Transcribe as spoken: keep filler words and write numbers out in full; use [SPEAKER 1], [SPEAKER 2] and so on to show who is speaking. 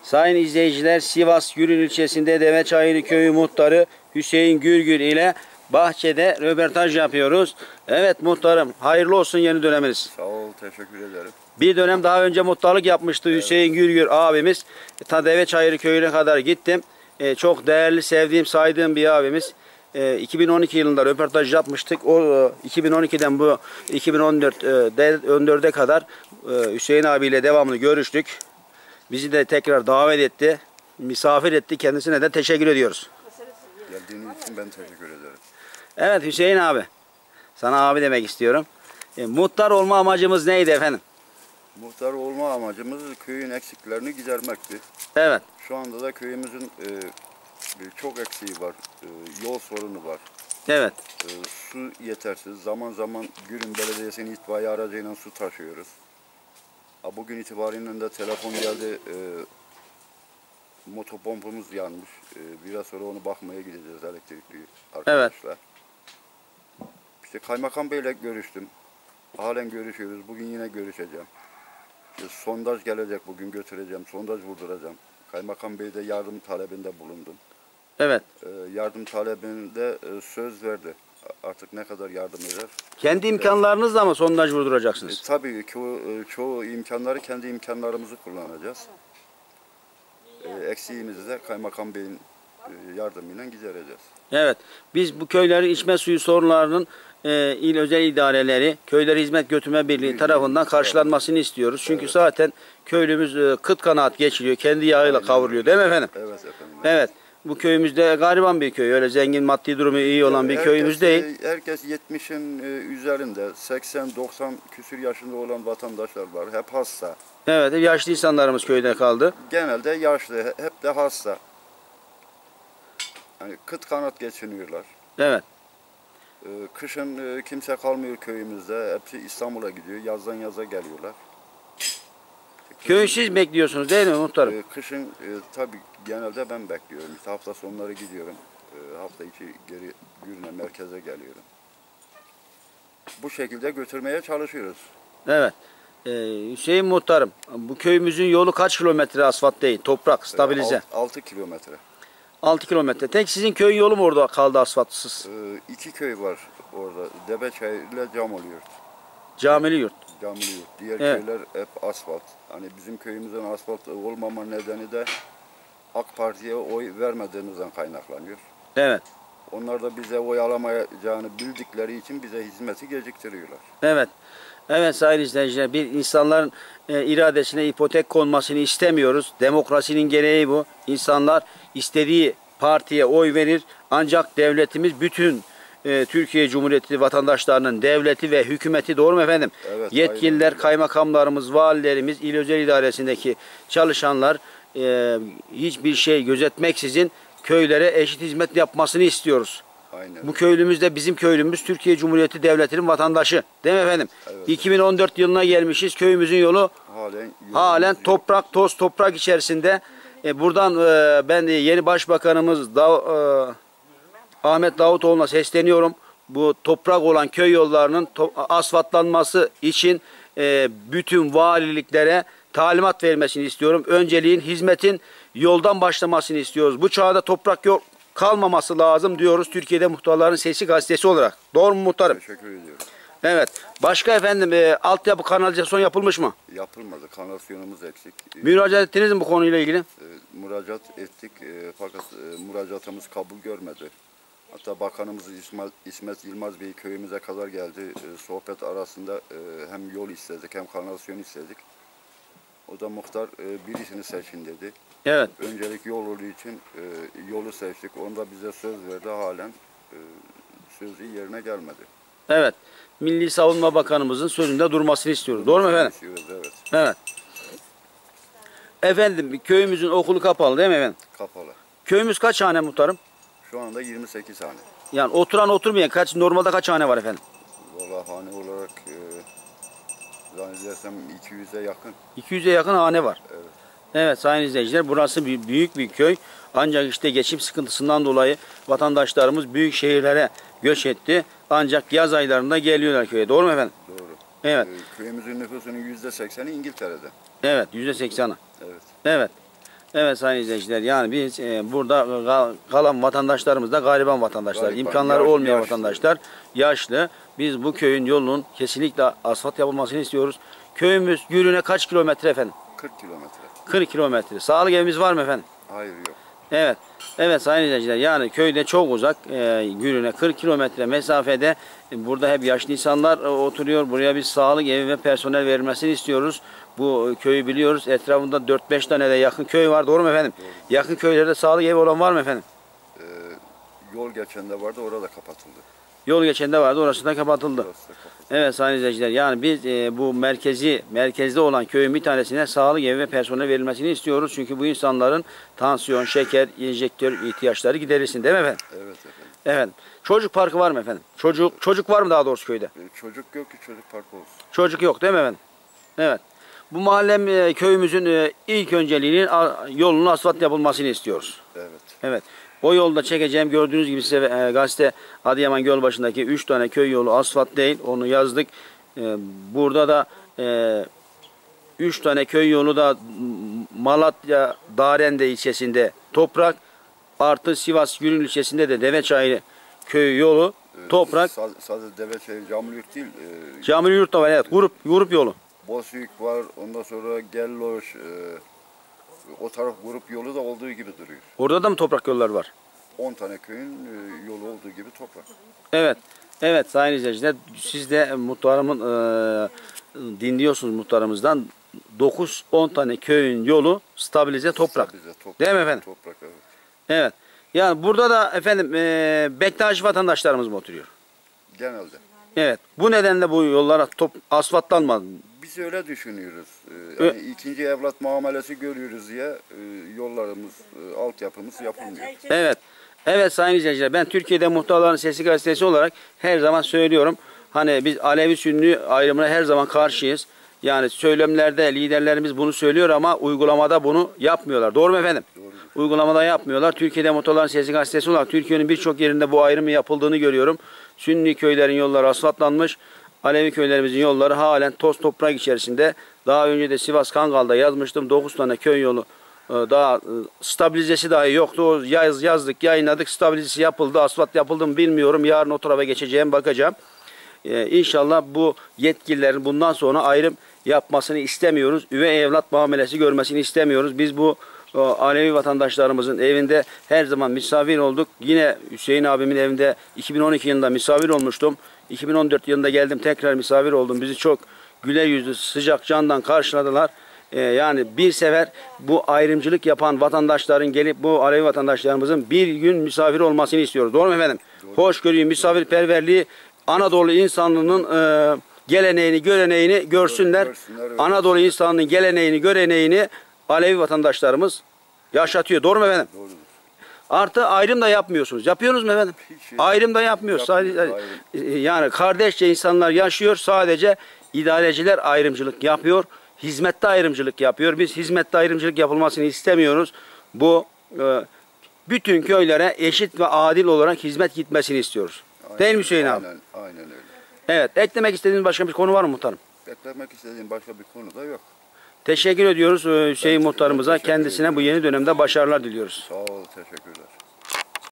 [SPEAKER 1] Sayın izleyiciler, Sivas Gürün ilçesinde Deveçayırı Köyü muhtarı Hüseyin Gürgür ile bahçede röportaj yapıyoruz. Evet muhtarım, hayırlı olsun yeni döneminiz.
[SPEAKER 2] Sağ ol, teşekkür ederim.
[SPEAKER 1] Bir dönem daha önce muhtarlık yapmıştı, evet. Hüseyin Gürgür abimiz. Ta Deveçayırı Köyü'ne kadar gittim. Ee, çok değerli, sevdiğim, saydığım bir abimiz. Ee, iki bin on iki yılında röportaj yapmıştık. O iki bin on ikiden bu iki bin on dörde kadar e, Hüseyin abiyle devamlı görüştük. Bizi de tekrar davet etti, misafir etti. Kendisine de teşekkür ediyoruz.
[SPEAKER 2] Geldiğiniz için ben teşekkür ederim.
[SPEAKER 1] Evet Hüseyin abi, sana abi demek istiyorum. E, muhtar olma amacımız neydi efendim?
[SPEAKER 2] Muhtar olma amacımız köyün eksiklerini gidermekti.
[SPEAKER 1] Evet.
[SPEAKER 2] Şu anda da köyümüzün e, çok eksiği var. E, yol sorunu var.
[SPEAKER 1] Evet.
[SPEAKER 2] E, su yetersiz. Zaman zaman Gürün Belediyesi'nin itfaiye aracıyla su taşıyoruz. Bugün itibariyle de telefon geldi. E, motopompumuz yanmış. E, biraz sonra onu bakmaya gideceğiz elektrikli arkadaşlar. Evet. İşte Kaymakam Bey'le görüştüm. Halen görüşüyoruz. Bugün yine görüşeceğim. İşte sondaj gelecek, bugün götüreceğim. Sondaj vurduracağım. Kaymakam Bey'de yardım talebinde bulundum.
[SPEAKER 1] Evet.
[SPEAKER 2] E, yardım talebinde e, söz verdi. Artık ne kadar yardım eder?
[SPEAKER 1] Kendi imkanlarınızla mı sondaj vurduracaksınız?
[SPEAKER 2] E, tabii çoğu, çoğu imkanları kendi imkanlarımızı kullanacağız. E, eksiğimizi de Kaymakam Bey'in e, yardımıyla gidereceğiz.
[SPEAKER 1] Evet. Biz bu köylerin içme suyu sorunlarının e, il özel idareleri, Köyleri Hizmet Götürme Birliği tarafından karşılanmasını istiyoruz. Çünkü evet. Zaten köylümüz e, kıt kanaat geçiriyor. Kendi yağıyla kavruluyor değil mi efendim?
[SPEAKER 2] Evet efendim.
[SPEAKER 1] Evet. Bu köyümüzde gariban bir köy. Öyle zengin, maddi durumu iyi olan bir
[SPEAKER 2] herkes,
[SPEAKER 1] köyümüz değil.
[SPEAKER 2] Herkes yetmişin üzerinde, seksen doksan küsür yaşında olan vatandaşlar var. Hep hasta.
[SPEAKER 1] Evet, yaşlı insanlarımız köyde kaldı.
[SPEAKER 2] Genelde yaşlı, hep de hasta. Yani kıt kanat geçiniyorlar.
[SPEAKER 1] Evet.
[SPEAKER 2] Kışın kimse kalmıyor köyümüzde. Hepsi İstanbul'a gidiyor. Yazdan yaza geliyorlar.
[SPEAKER 1] Köyü siz bekliyorsunuz değil mi muhtarım?
[SPEAKER 2] Kışın e, tabii genelde ben bekliyorum. İşte hafta sonları gidiyorum. E, hafta içi geri Gürün'e, merkeze geliyorum. Bu şekilde götürmeye çalışıyoruz. Evet.
[SPEAKER 1] Ee, Hüseyin muhtarım, bu köyümüzün yolu kaç kilometre asfalt değil? Toprak, stabilize.
[SPEAKER 2] E, altı kilometre.
[SPEAKER 1] altı kilometre. Tek sizin köy yolu mu orada kaldı asfaltsız?
[SPEAKER 2] E, iki köy var orada. Deveçayır ile Camiliyurt.
[SPEAKER 1] Camiliyurt.
[SPEAKER 2] Camiliyurt. Diğer evet. Köyler hep asfalt. Hani bizim köyümüzün asfalt olmama nedeni de AK Parti'ye oy vermediğimizden kaynaklanıyor.
[SPEAKER 1] Evet.
[SPEAKER 2] Onlar da bize oy alamayacağını bildikleri için bize hizmeti geciktiriyorlar.
[SPEAKER 1] Evet. Evet sayın izleyiciler, bir insanların e, iradesine ipotek konmasını istemiyoruz. Demokrasinin gereği bu. İnsanlar istediği partiye oy verir. Ancak devletimiz bütün e, Türkiye Cumhuriyeti vatandaşlarının devleti ve hükümeti, doğru mu efendim? Evet, yetkililer, aynen. Kaymakamlarımız, valilerimiz, il özel idaresindeki çalışanlar e, hiçbir şey gözetmeksizin köylere eşit hizmet yapmasını istiyoruz. Aynen. Bu köylümüz de bizim köylümüz, Türkiye Cumhuriyeti Devleti'nin vatandaşı. Değil mi efendim? Evet. iki bin on dört yılına gelmişiz. Köyümüzün yolu halen, halen toprak, toz toprak içerisinde. E, buradan e, ben de yeni başbakanımız Dav, e, Ahmet Davutoğlu'na sesleniyorum. Bu toprak olan köy yollarının asfaltlanması için e, bütün valiliklere talimat vermesini istiyorum. Önceliğin, hizmetin yoldan başlamasını istiyoruz. Bu çağda toprak yol kalmaması lazım diyoruz Türkiye'de Muhtarların Sesi gazetesi olarak. Doğru mu muhtarım?
[SPEAKER 2] Teşekkür ediyorum.
[SPEAKER 1] Evet. Başka efendim e, altyapı kanalizasyon yapılmış mı?
[SPEAKER 2] Yapılmadı. Kanalizasyonumuz eksik.
[SPEAKER 1] Müracaat ettiniz mi bu konuyla ilgili?
[SPEAKER 2] E, müracaat ettik e, fakat e, müracaatımız kabul görmedi. Hatta Bakanımız İsmet, İsmet Yılmaz Bey köyümüze kadar geldi. E, sohbet arasında e, hem yol istedik hem kanalizasyon istedik. O da muhtar e, birisini seçin dedi.
[SPEAKER 1] Evet.
[SPEAKER 2] Öncelik yol olduğu için e, yolu seçtik. Onda bize söz verdi, halen e, sözü yerine gelmedi.
[SPEAKER 1] Evet. Milli Savunma Bakanımızın sözünde durmasını istiyoruz. Doğru mu efendim?
[SPEAKER 2] İstiyoruz, evet.
[SPEAKER 1] Evet. Efendim köyümüzün okulu kapalı değil mi efendim?
[SPEAKER 2] Kapalı.
[SPEAKER 1] Köyümüz kaç hane muhtarım?
[SPEAKER 2] Şu anda yirmi sekiz hane.
[SPEAKER 1] Yani oturan oturmayan kaç, normalde kaç hane var efendim?
[SPEAKER 2] Vallahi hane olarak e, zannedersem iki yüze yakın.
[SPEAKER 1] iki yüze yakın hane var.
[SPEAKER 2] Evet.
[SPEAKER 1] Evet sayın izleyiciler, burası bir, büyük bir köy. Ancak işte geçim sıkıntısından dolayı vatandaşlarımız büyük şehirlere göç etti. Ancak yaz aylarında geliyorlar köye. Doğru mu efendim?
[SPEAKER 2] Doğru.
[SPEAKER 1] Evet.
[SPEAKER 2] Ee, köyümüzün nüfusunun yüzde sekseni İngiltere'de.
[SPEAKER 1] Evet, yüzde sekseni.
[SPEAKER 2] Evet.
[SPEAKER 1] Evet. Evet sayın izleyiciler, yani biz e, burada ga- kalan vatandaşlarımız da gariban vatandaşlar,
[SPEAKER 2] Gariban,
[SPEAKER 1] imkanları
[SPEAKER 2] yaşlı,
[SPEAKER 1] olmayan
[SPEAKER 2] yaşlı.
[SPEAKER 1] vatandaşlar, yaşlı. Biz bu köyün yolunun kesinlikle asfalt yapılmasını istiyoruz. Köyümüz Gürün'e kaç kilometre efendim?
[SPEAKER 2] kırk kilometre.
[SPEAKER 1] kırk kilometre. Sağlık evimiz var mı efendim?
[SPEAKER 2] Hayır, yok.
[SPEAKER 1] Evet. Evet sayın izleyiciler, yani köyde çok uzak, e, Gürün'e kırk kilometre mesafede. E, burada hep yaşlı insanlar e, oturuyor. Buraya biz sağlık evi ve personel verilmesini istiyoruz. Bu e, köyü biliyoruz. Etrafında dört beş tane de yakın köy var. Doğru mu efendim?
[SPEAKER 2] Doğru.
[SPEAKER 1] Yakın köylerde sağlık evi olan var mı efendim?
[SPEAKER 2] Ee, yol geçende vardı, orada kapatıldı.
[SPEAKER 1] Yol geçende vardı, orası da kapatıldı.
[SPEAKER 2] Orası da kapatıldı.
[SPEAKER 1] Evet sayın izleyiciler, yani biz e, bu merkezi, merkezde olan köyün bir tanesine sağlık evi ve personel verilmesini istiyoruz. Çünkü bu insanların tansiyon, şeker, enjektör ihtiyaçları giderilsin, değil mi efendim?
[SPEAKER 2] Evet efendim.
[SPEAKER 1] Evet. Çocuk parkı var mı efendim? Çocuk çocuk var mı daha doğrusu köyde?
[SPEAKER 2] Ee, çocuk yok ki çocuk parkı olsun.
[SPEAKER 1] Çocuk yok değil mi efendim? Evet. Bu mahallem e, köyümüzün e, ilk önceliğinin a, yolunun asfalt yapılmasını istiyoruz.
[SPEAKER 2] Evet.
[SPEAKER 1] Evet. O yolda çekeceğim, gördüğünüz gibi size e, gazete Adıyaman Gölbaşı'ndaki üç tane köy yolu asfalt değil, onu yazdık. E, burada da üç tane köy yolu da Malatya Darende ilçesinde toprak, artı Sivas Gürün ilçesinde de Deveçayı köy yolu toprak.
[SPEAKER 2] Ee, sadece Deveçayı, Camlıyurt değil. E,
[SPEAKER 1] Camiliyurt da var, evet, grup grup yolu.
[SPEAKER 2] Bozüyük var, ondan sonra Gelloş, e, o taraf grup yolu da olduğu gibi duruyor.
[SPEAKER 1] Orada da mı toprak yollar var?
[SPEAKER 2] on tane köyün e, yolu olduğu gibi toprak.
[SPEAKER 1] Evet. Evet sayın izleyiciler, siz de muhtarımın e, dinliyorsunuz muhtarımızdan. dokuz on tane köyün yolu stabilize toprak.
[SPEAKER 2] Stabilize toprak.
[SPEAKER 1] Değil mi efendim?
[SPEAKER 2] Toprak, evet.
[SPEAKER 1] Evet. Yani burada da efendim e, Bektaşi vatandaşlarımız mı oturuyor?
[SPEAKER 2] Genelde.
[SPEAKER 1] Evet. Bu nedenle bu yollara top asfaltlanmadı.
[SPEAKER 2] Biz öyle düşünüyoruz. Ee, yani ikinci evlat muamelesi görüyoruz diye e, yollarımız, e, altyapımız yapılmıyor.
[SPEAKER 1] Evet. Evet sayın izleyiciler, ben Türkiye'de Muhtarların Sesi gazetesi olarak her zaman söylüyorum. Hani biz Alevi Sünni ayrımına her zaman karşıyız. Yani söylemlerde liderlerimiz bunu söylüyor ama uygulamada bunu yapmıyorlar. Doğru mu efendim?
[SPEAKER 2] Doğru.
[SPEAKER 1] Uygulamada yapmıyorlar. Türkiye'de Muhtarların Sesi gazetesi olarak Türkiye'nin birçok yerinde bu ayrımı yapıldığını görüyorum. Sünni köylerin yolları asfaltlanmış. Alevi köylerimizin yolları halen toz toprak içerisinde. Daha önce de Sivas Kangal'da yazmıştım. dokuz tane köy yolu daha stabilizesi dahi yoktu. O yaz, yazdık, yayınladık. Stabilizesi yapıldı. Asfalt yapıldı mı bilmiyorum. Yarın o tarafa geçeceğim, bakacağım. Ee, İnşallah bu yetkililerin bundan sonra ayrım yapmasını istemiyoruz. Üvey evlat muamelesi görmesini istemiyoruz. Biz bu o, Alevi vatandaşlarımızın evinde her zaman misafir olduk. Yine Hüseyin abimin evinde iki bin on iki yılında misafir olmuştum. iki bin on dört yılında geldim, tekrar misafir oldum. Bizi çok güler yüzlü, sıcak candan karşıladılar. Ee, yani bir sefer bu ayrımcılık yapan vatandaşların gelip bu Alevi vatandaşlarımızın bir gün misafir olmasını istiyoruz. Doğru mu efendim? Doğru. Hoşgörüyü, misafirperverliği, Anadolu insanlığının e, geleneğini, göreneğini görsünler. görsünler Anadolu insanlığının geleneğini, göreneğini Alevi vatandaşlarımız yaşatıyor. Doğru mu efendim?
[SPEAKER 2] Doğrudur.
[SPEAKER 1] Artı ayrım da yapmıyorsunuz. Yapıyorsunuz mu efendim?
[SPEAKER 2] Hiç
[SPEAKER 1] ayrım da yapmıyoruz. Sadece,
[SPEAKER 2] ayrım.
[SPEAKER 1] yani kardeşçe insanlar yaşıyor. Sadece idareciler ayrımcılık yapıyor. Hizmette ayrımcılık yapıyor. Biz hizmette ayrımcılık yapılmasını istemiyoruz. Bu e, bütün köylere eşit ve adil olarak hizmet gitmesini istiyoruz.
[SPEAKER 2] Aynen,
[SPEAKER 1] Değil mi Hüseyin abi?
[SPEAKER 2] Aynen, aynen öyle.
[SPEAKER 1] Evet. Eklemek istediğiniz başka bir konu var mı muhtarım?
[SPEAKER 2] Eklemek istediğim başka bir konu da yok.
[SPEAKER 1] Teşekkür ediyoruz Hüseyin
[SPEAKER 2] Ben
[SPEAKER 1] muhtarımıza.
[SPEAKER 2] teşekkür
[SPEAKER 1] Kendisine
[SPEAKER 2] ediyorum.
[SPEAKER 1] bu yeni dönemde başarılar diliyoruz.
[SPEAKER 2] Sağ ol, teşekkürler.